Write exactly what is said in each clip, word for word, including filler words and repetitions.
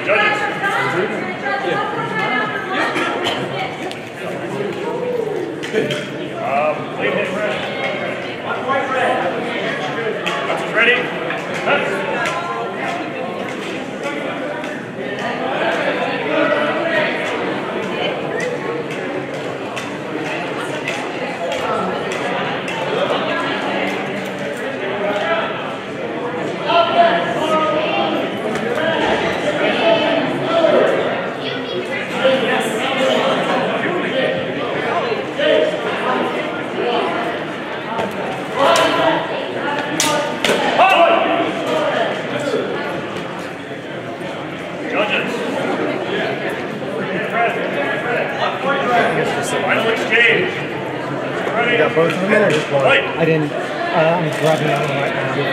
Both of them in or just one? I didn't. Uh, I'm grabbing that one right now.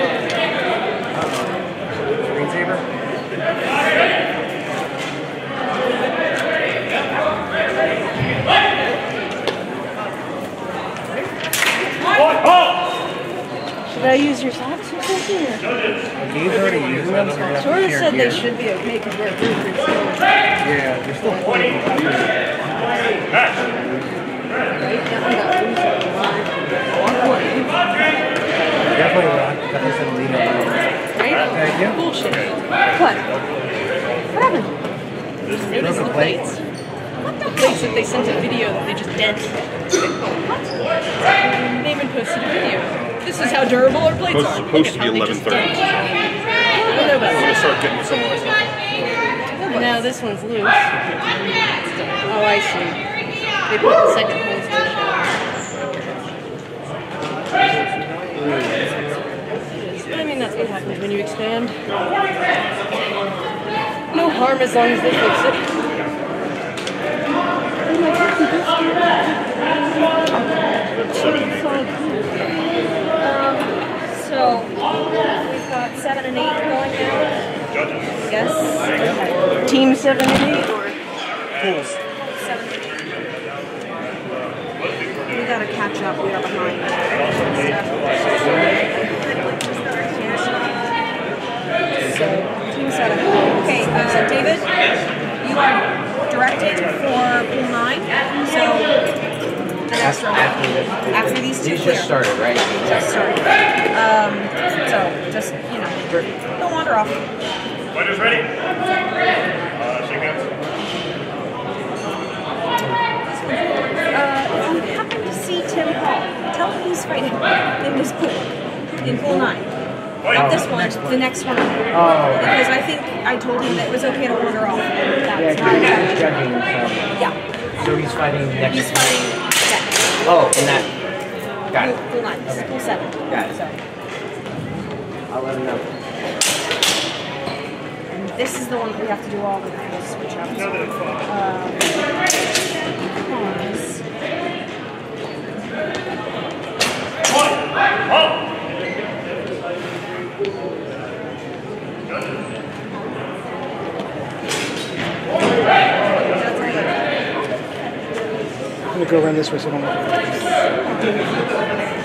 Uh-oh. Screensaver? Should I use your socks or something? Or? I gave her to use them. So sort of said they should be okay because they're really yeah, they're still twenty. Definitely rock. Definitely some lean over. Right? Thank you. Bullshit. What? What happened? Maybe some plates. What the plates that they sent a video that they just dent? What? Naaman posted a video. This is how durable our plates It's are. supposed to be eleven thirty. I don't know about I'm going to that. start getting some of myself. Now this one's loose. Oh, I see. They put the second holes in the show. I mean, that's what happens when you expand. No harm as long as they fix it. Um, so, we've got seven and eight going now. Yes. Team seven and eight or Pools. Seven and eight. We gotta catch up. We are behind. So, team seven. Okay, uh, David, you are directed for pool nine. So, the next round. After these two These clear. just started, right? Just started. Um, so, just, you know, don't wander off. Fighters ready? Uh, shake hands. Uh, if you happen to see Tim Hall, tell him he's fighting in this pool, in pool nine. Not this one, the next one. Oh. Because I think I told him that it was okay to wander off. Yeah, That's why I got he's it. judging himself. Yeah, So he's fighting next. he's fighting next. Oh, in that. Got Pool, it. pool nine, this is pool seven. Got it. So, I'll let him know. and this is the one that we have to do all the full switch up. Uh, pause. I'm gonna go around this way so I don't have to.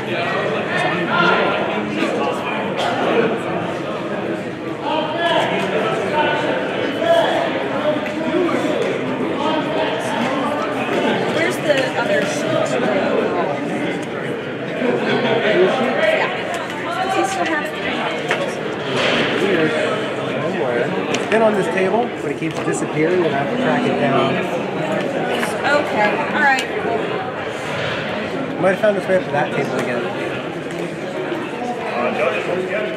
Where's the other sheet? Yeah. Do you still have it? It's been on this table, but it keeps disappearing and I have to track it down. Okay, alright. Might have found this way up to that table again. Uh, judges, once again.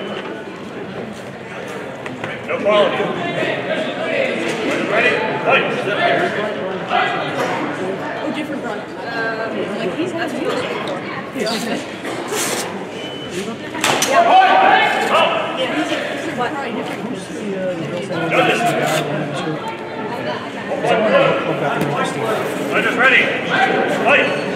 No quality. Fighters ready? Fight. Oh, different product. Um, like he's that's what he was looking for. Yeah. Yeah, he's a, he's a what? Fighters ready? Fight.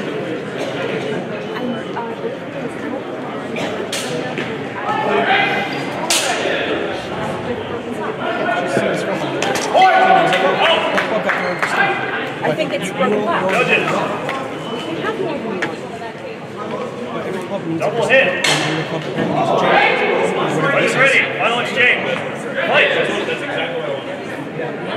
I think it's broken glass. Judges. Double hit. Fighters ready? Final exchange. Fight.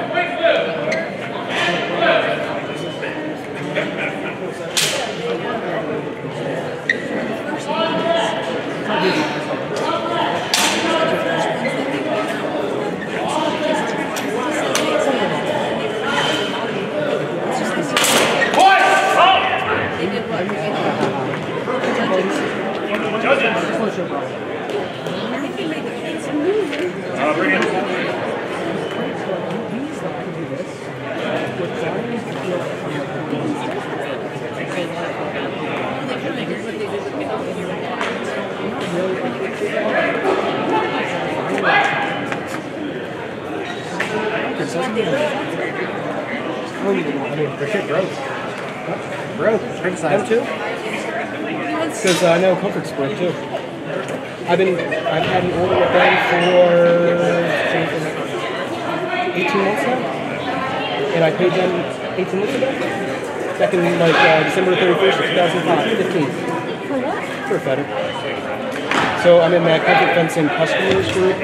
comforts, doesn't he? I mean, for shit broke. Broke. Criticized. Them too? Because uh, I know Comfort's broke too. I've been, I've had an order with them for eighteen months now. And I paid them eighteen months ago. Back in like uh, December thirty-first of two thousand five, fifteen. For what? For a fetter. So I'm in that Comfort Fencing customers group.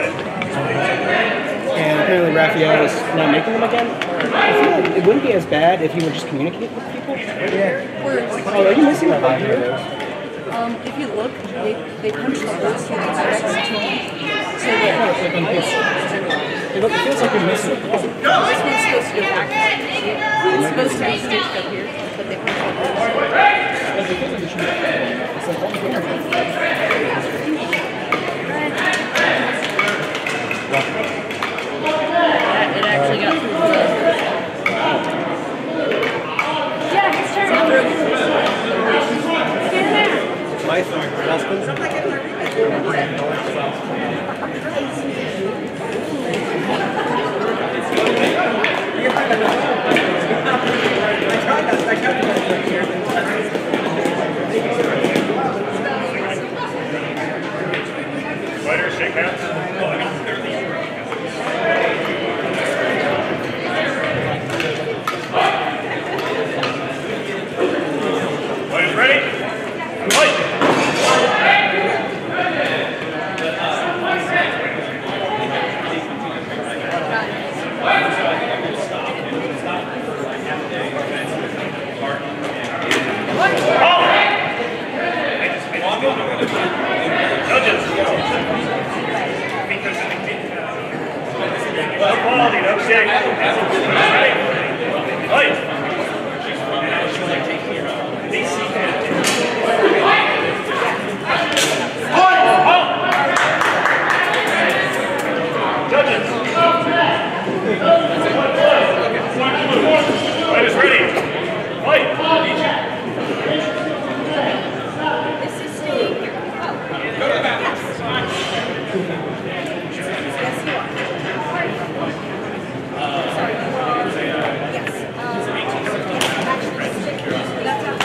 And apparently Raphael is now making them again. I feel like it wouldn't be as bad if he would just communicate with people. Yeah. Oh, are you missing that right here? Um, if you look, they, they punch the holes through the T-Rex too. So that Like on this. It look- it feels like you're missing it. this one's supposed to go back. It's supposed to be stitched up here, but they punch the holes. That, it actually got through the... Yeah, it's turn. My husband. Fighters, shake hands. Fighters ready? Fight! Judges. No quality, no shake. Ready? Fight. Judges. Fighters ready. Fight. This is Steve. Oh. Yes. Yes, you are. Sorry. Yes. Um, actually, that's how.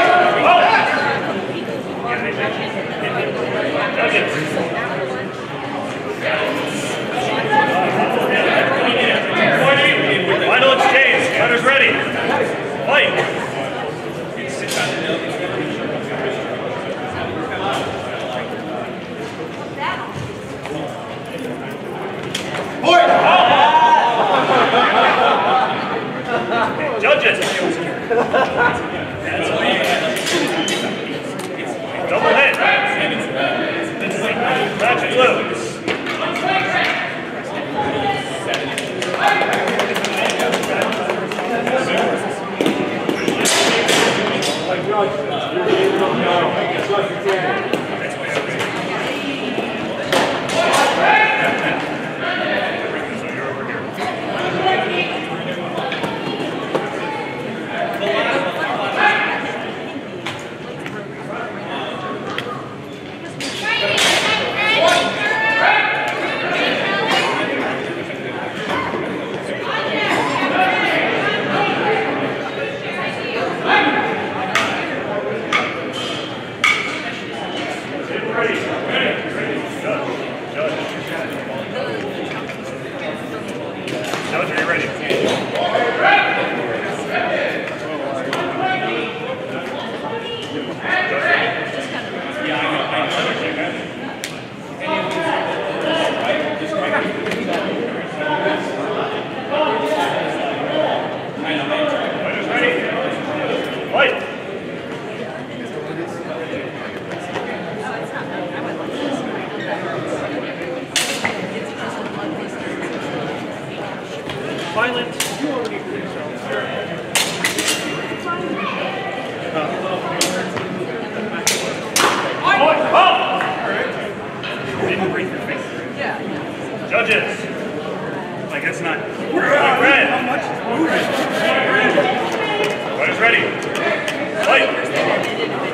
Judges. Final exchange. Fighters ready. Fight. Judges. Double hit. Match blue. Judge, are you ready? Fighters ready? Fight! Violent. You already agree Didn't break your finger. Yeah. Judges. Like it's not red. How much is moving? Fighters ready? Fight!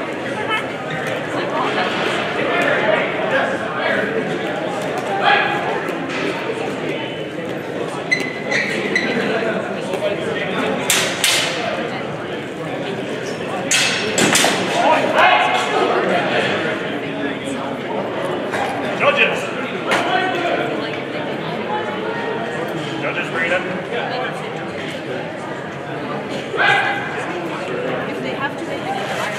If they have to make an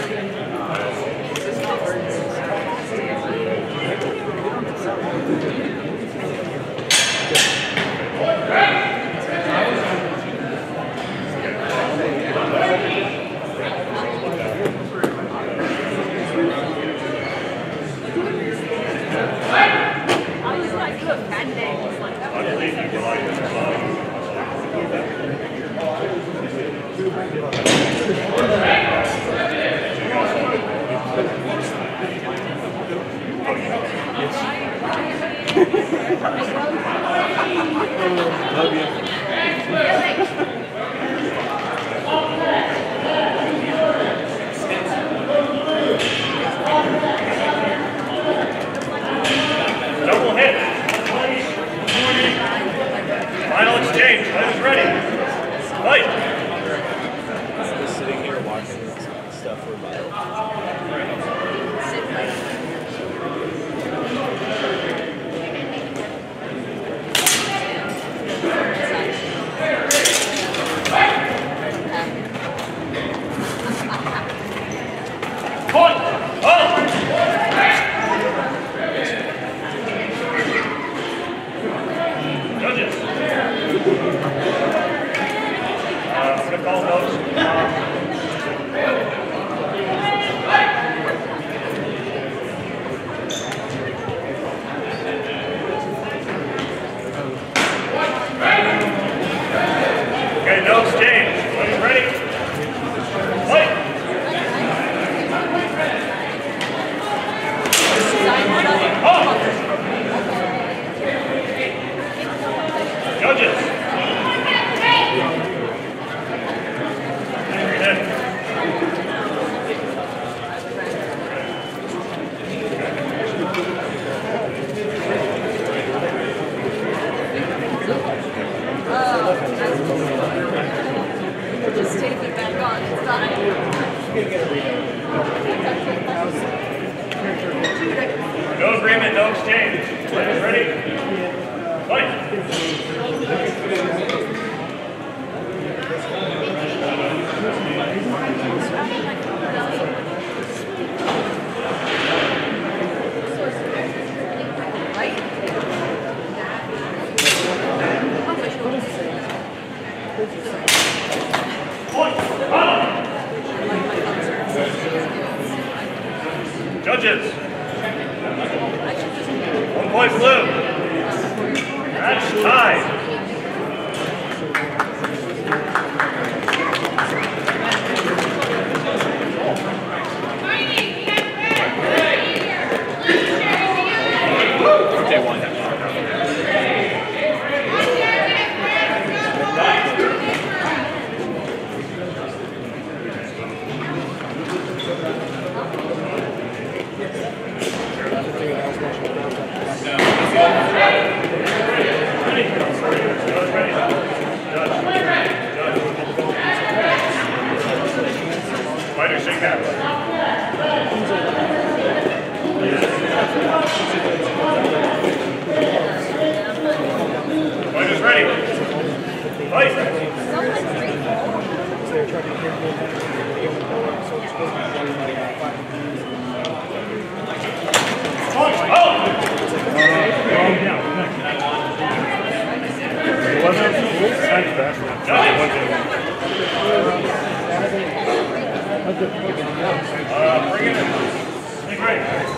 Double hit. Final exchange. Fight is ready. Fight. Just sitting here watching stuff for about Point. Oh. Judges. Uh, I'm going to call those. Okay, no exchange. Are you ready? Fight. Oh. Judges. just tape it back on. It's not No agreement, no exchange. Players ready? Fight. Point. Judges. One point blue. Match tied. okay, one. Fighter, shake that. Fighters ready. Fight. Point. Oh. Uh, bring it in. Be great.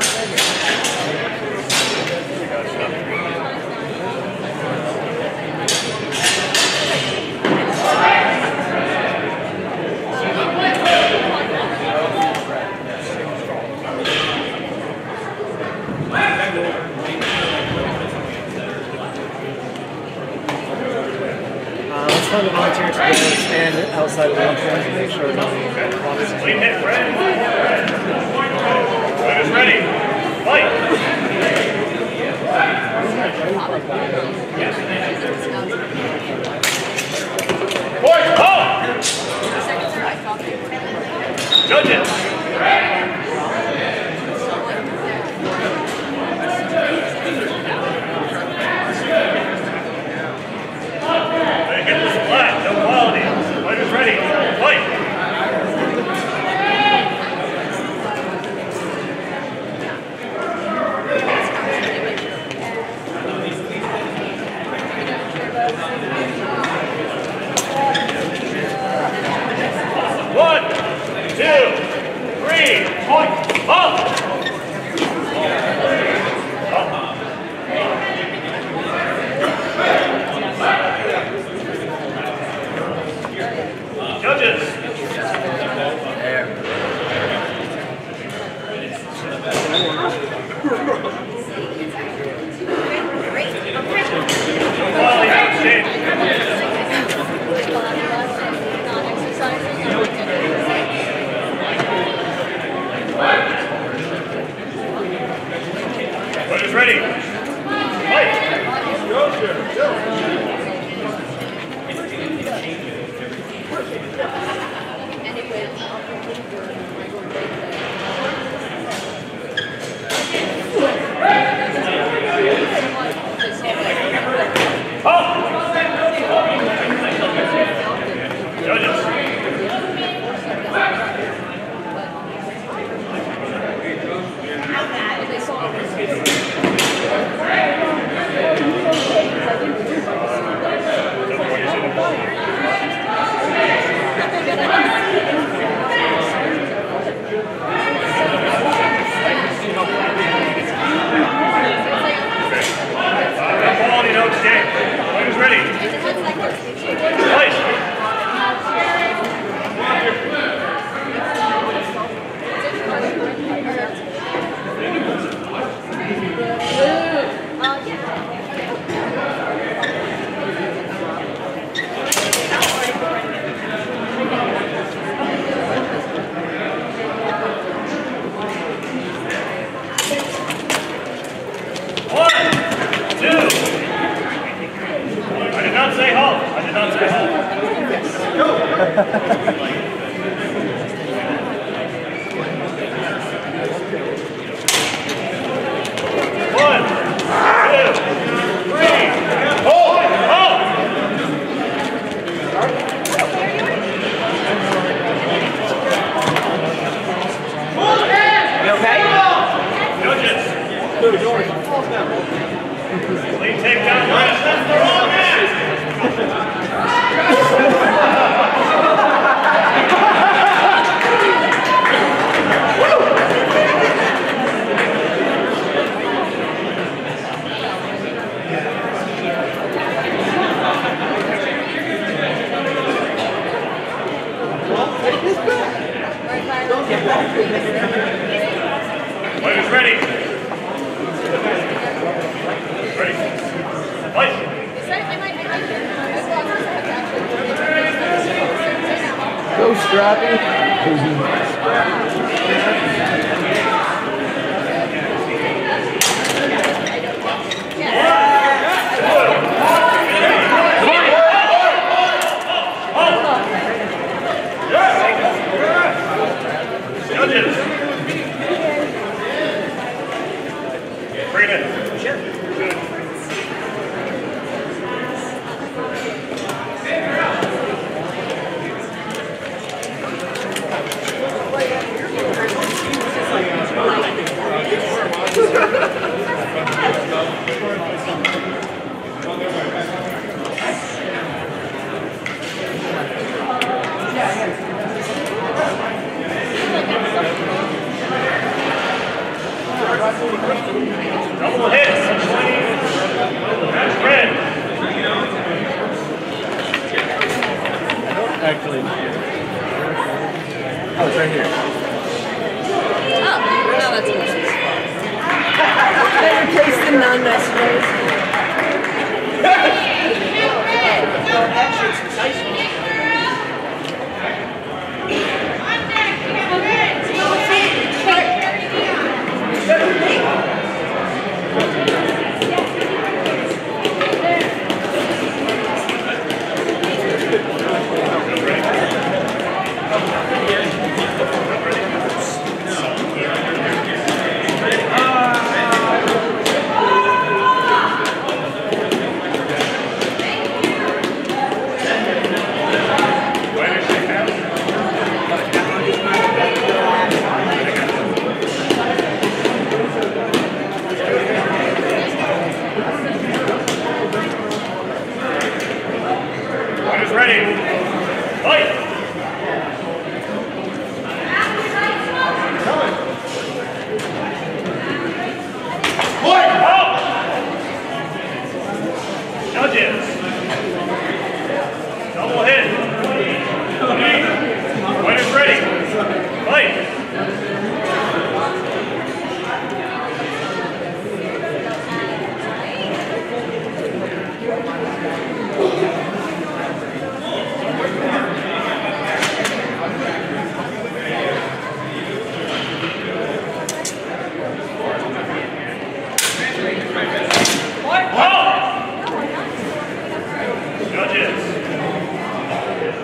Let's find a volunteer to go stand outside of the one point to make sure nobody walks in. Clean hit, Fred. Fighters ready. Fight. Point. Oh! Judges. They hit the I did not say halt. One, two, three, hold, hold. You okay? Judges. Clean takedown rest. That's the wrong man. Fighters ready. Ready. Fight. Go, Strappy. Judges. Bring it in. Double hits. That's red. Actually. Oh, it's right here. Oh, now that's delicious. Better taste than non-nice ways. Fighters ready. Fight. Out. Judges. Double hit. Fighters ready. Fight. Judges.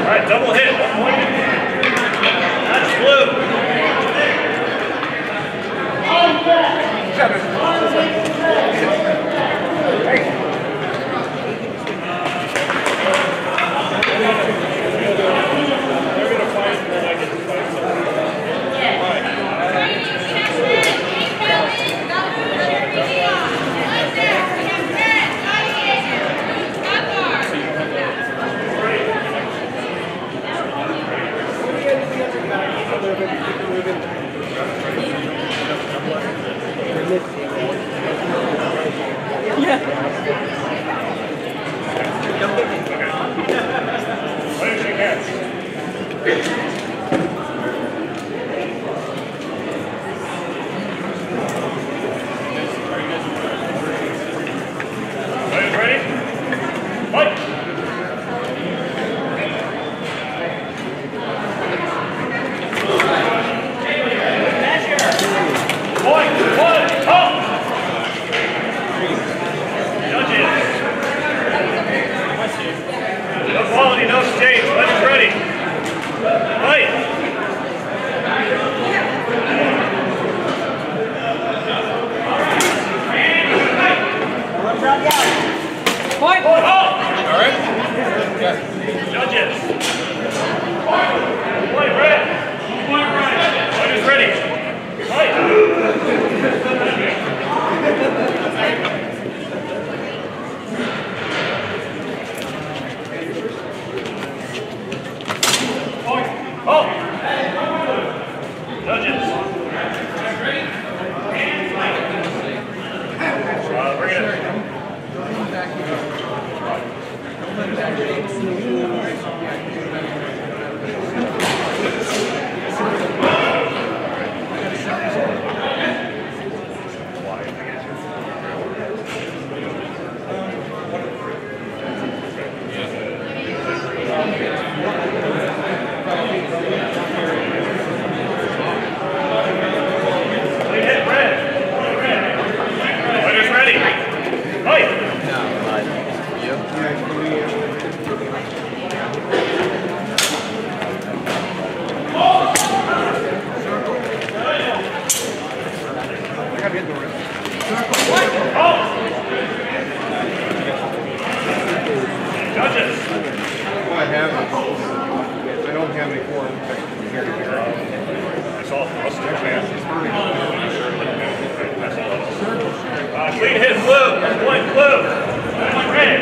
right, double hit. That's blue. Clean hit, blue. Point, blue. Red.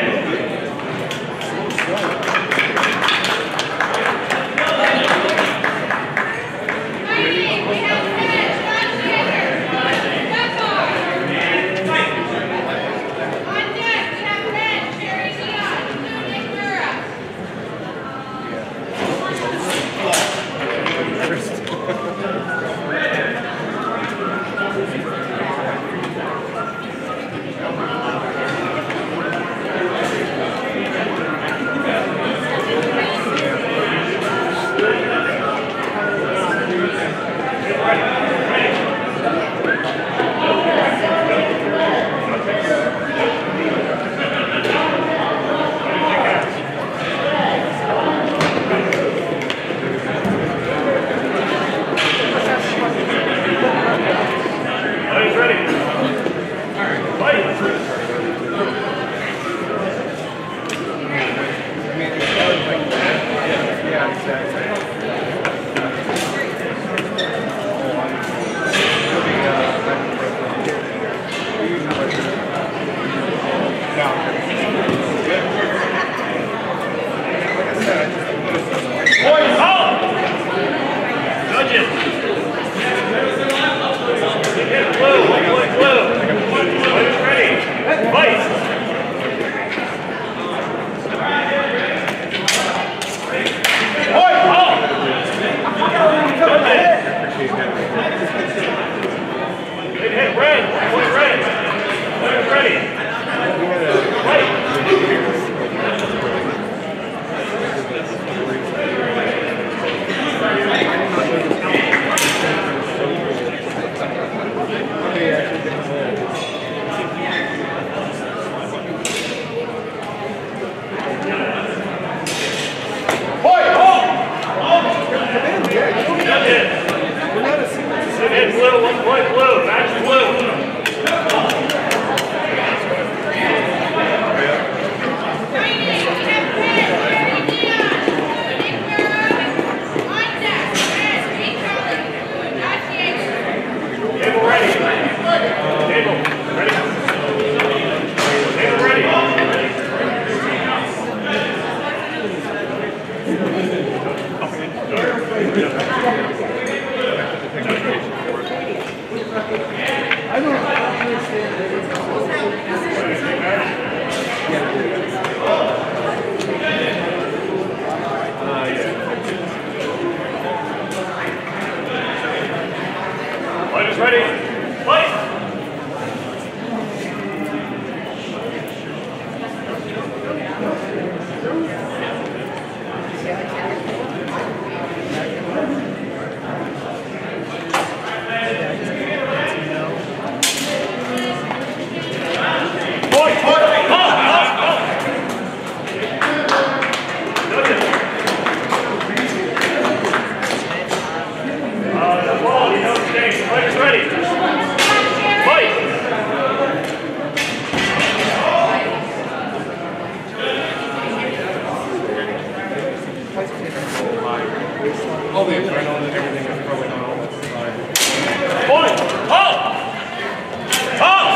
all the adrenaline and everything is probably not all that fine. Point! Halt! Halt!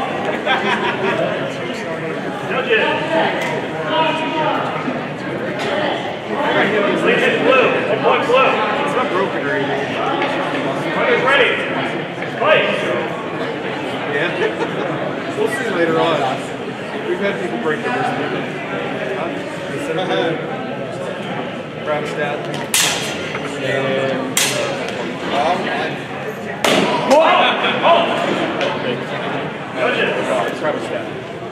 Judges! Please hit blue. One point blue. It's not broken or anything. Fighters ready. Fight! Yeah. We'll see later on. We've had people break the wrist. Bravostat. And Halt! Halt! Judges! Bravostat.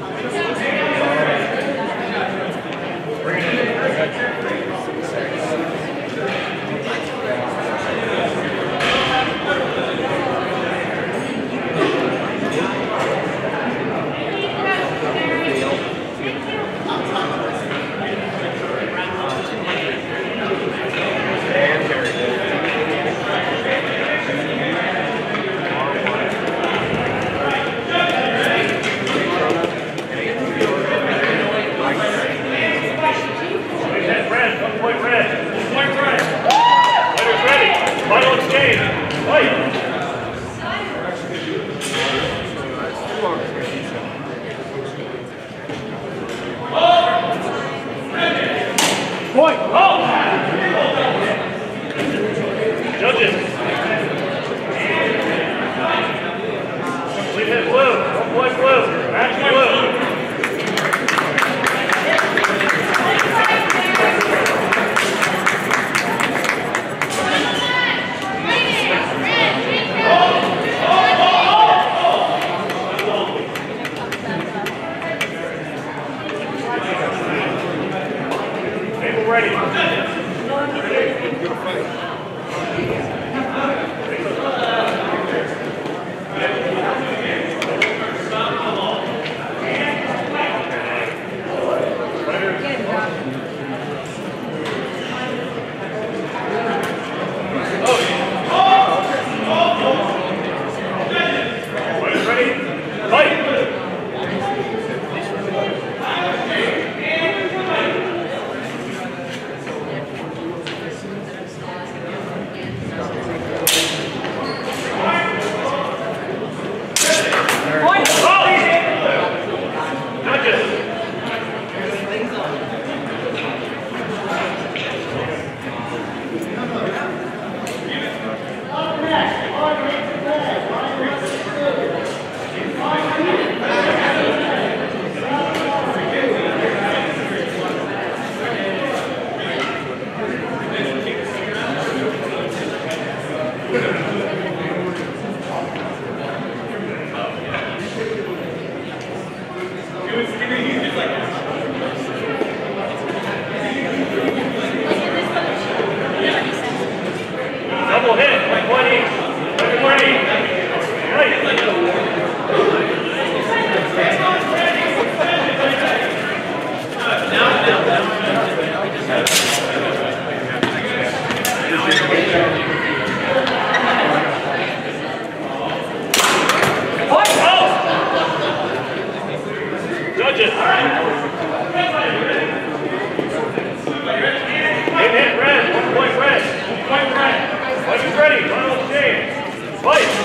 Final exchange. Fight. Point. Halt. Judges. Please hit blue. One point blue. Match blue. Ready. Double hit, one point each. one point each. Right. Judges. Hit, hit, red. One point red. One point red. Fighters ready. Final exchange. Fight.